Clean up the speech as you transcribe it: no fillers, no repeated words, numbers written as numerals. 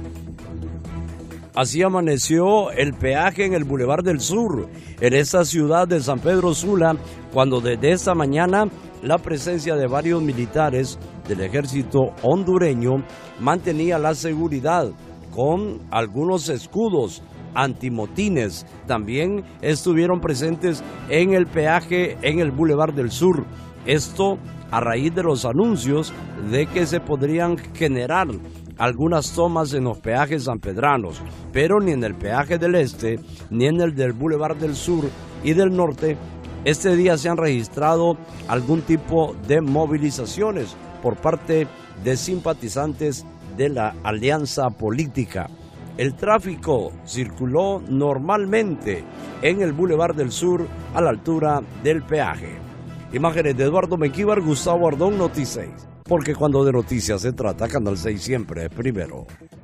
Así amaneció el peaje en el Boulevard del Sur, en esta ciudad de San Pedro Sula, cuando desde esta mañana la presencia de varios militares del ejército hondureño mantenía la seguridad con algunos escudos antimotines. También estuvieron presentes en el peaje en el Boulevard del Sur. Esto a raíz de los anuncios de que se podrían generar algunas tomas en los peajes sanpedranos, pero ni en el peaje del Este, ni en el del Boulevard del Sur y del Norte, este día se han registrado algún tipo de movilizaciones por parte de simpatizantes de la alianza política. El tráfico circuló normalmente en el Boulevard del Sur a la altura del peaje. Imágenes de Eduardo Mequíbar, Gustavo Ardón, Noti 6. Porque cuando de noticias se trata, Canal 6 siempre es primero.